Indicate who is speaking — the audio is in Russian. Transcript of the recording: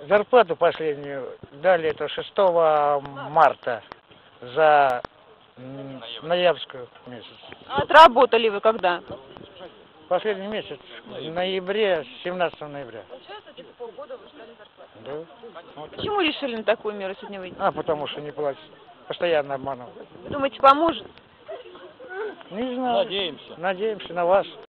Speaker 1: Зарплату последнюю дали это 6 марта за ноябрьскую месяц.
Speaker 2: А отработали вы когда?
Speaker 1: Последний месяц, в ноябре, 17 ноября.
Speaker 2: Получается, типа полгода вы ждали зарплату.
Speaker 1: Да.
Speaker 2: Почему решили на такую меру сегодня выйти?
Speaker 1: Потому что не платят. Постоянно обманывают.
Speaker 2: Вы думаете, поможет?
Speaker 1: Не знаю.
Speaker 3: Надеемся.
Speaker 1: Надеемся на вас.